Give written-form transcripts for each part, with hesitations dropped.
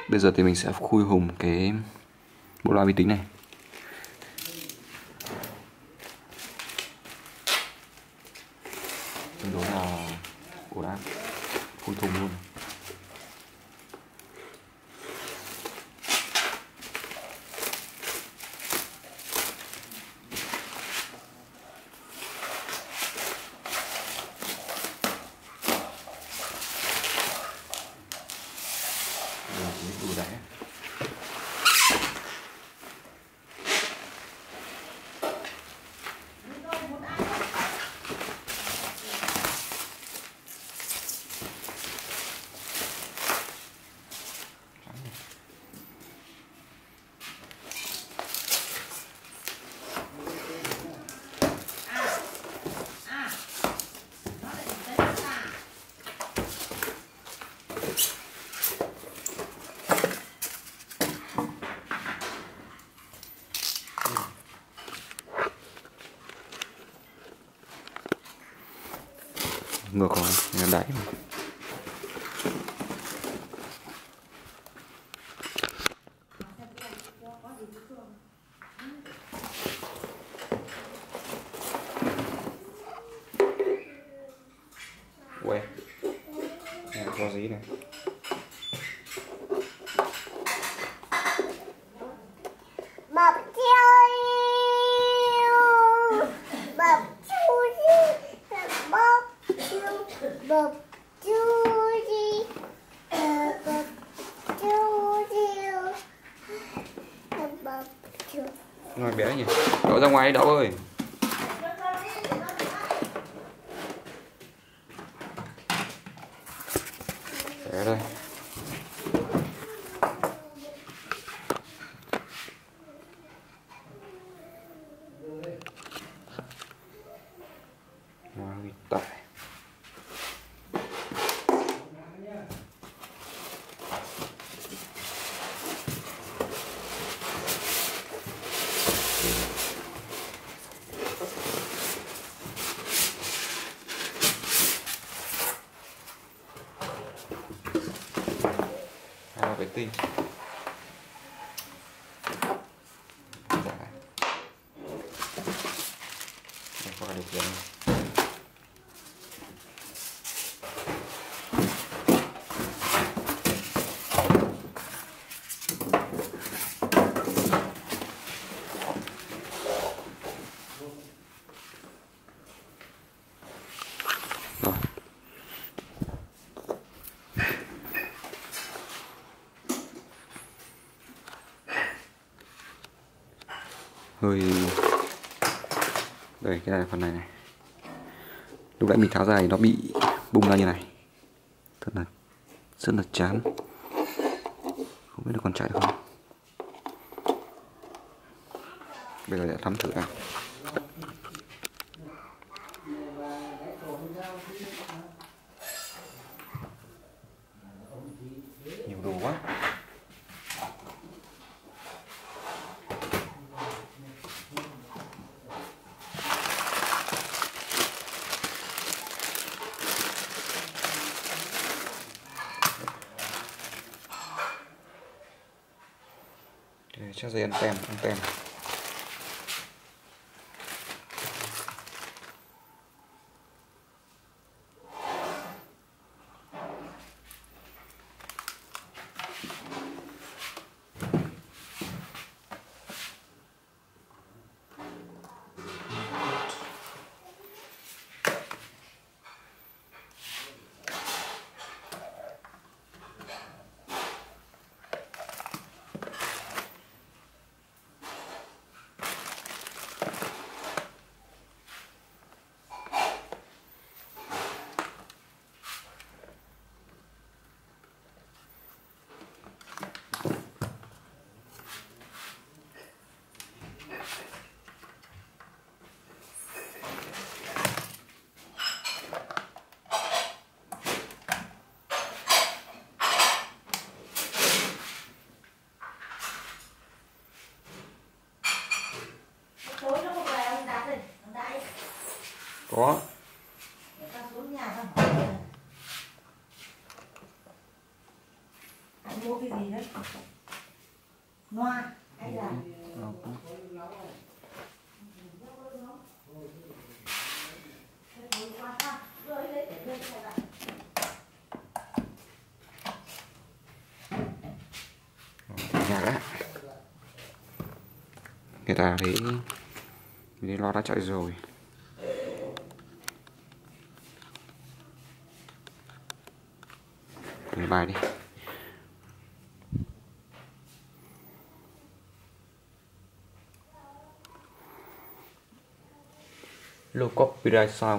Bây giờ thì mình sẽ khui hùng cái bộ loa vi tính này. Tương đối là ổn áp, phun thùng luôn. Đủ đáy. Ngược rồi, là đáy mà. Ui, này có gì này. Bập chiêu bập chu đi bập chu bập chu đi bập chu đi bập chu. Ngoài bé nhỉ, đậu ra ngoài đi Đậu ơi. Để đây. Loa vi tải. Vệ tinh. Qua điều khiển. Rồi. Hơi đây, cái này phần này này, lúc nãy mình tháo ra thì nó bị bung ra như này, rất là chán, không biết nó còn chạy được không. Bây giờ để thăm thử nào. Nhiều đồ quá. Để cho dây ăn tem. Có. Mua cái gì đấy? Loa hay là nhạc á, người ta thấy lo đã chạy rồi. Lấy bài đi. Low copyright sound.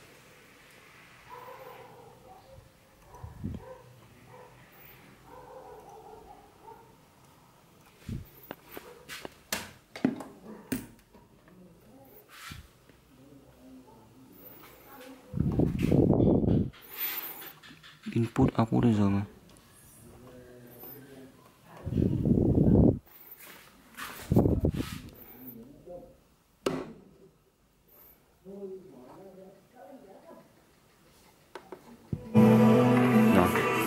Input output đây rồi mà. Rồi.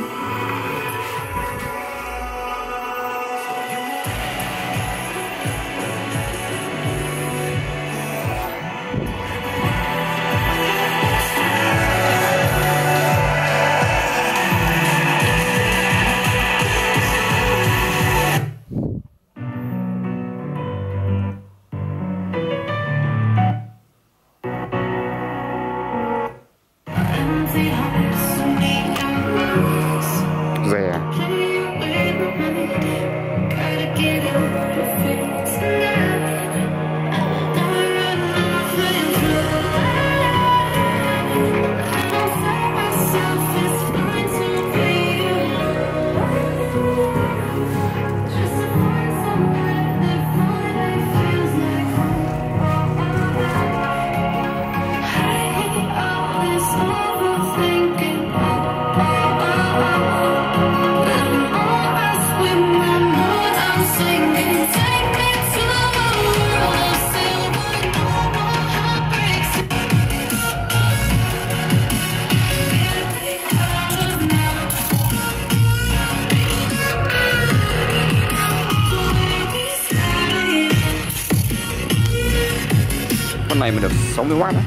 Rẻ. Con này mà được 60W á.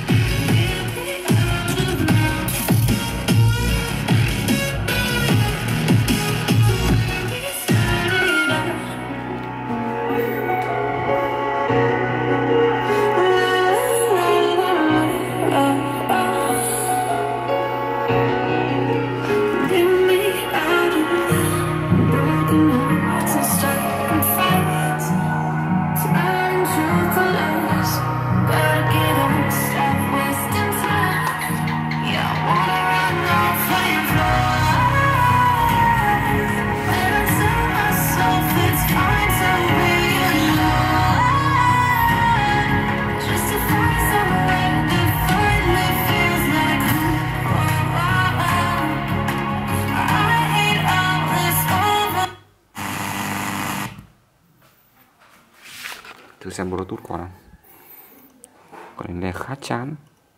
Thử xem Bluetooth còn không. Còn nghe khá chán.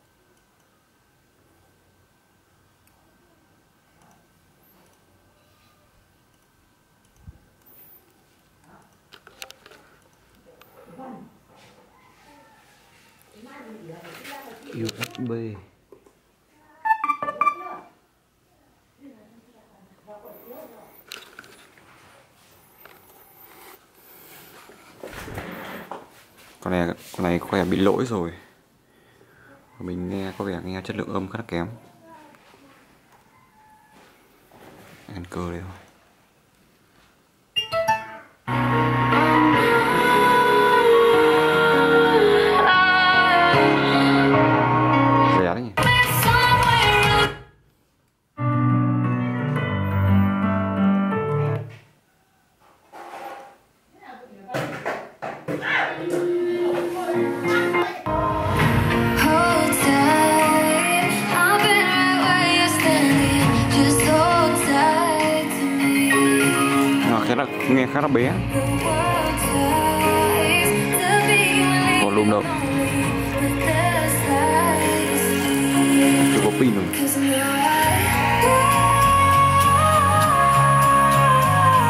USB. Con này có vẻ bị lỗi rồi. Mình nghe có vẻ nghe chất lượng âm khá là kém. Anchor đây thôi. Rẻ đấy nhỉ. Nghe khá là bé. Volume đâu. Chưa có pin rồi.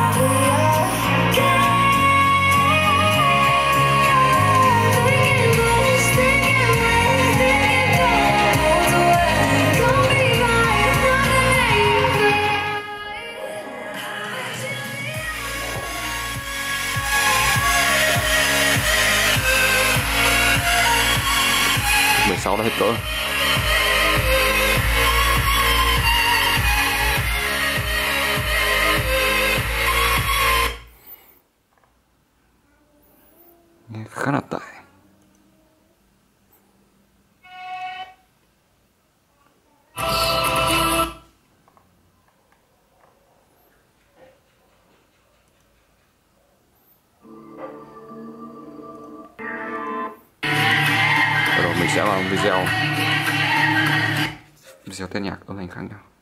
to là hết cỡ. Nghe khá là tệ. Rồi mình sẽ làm video test nhạc âm thanh khác nhau.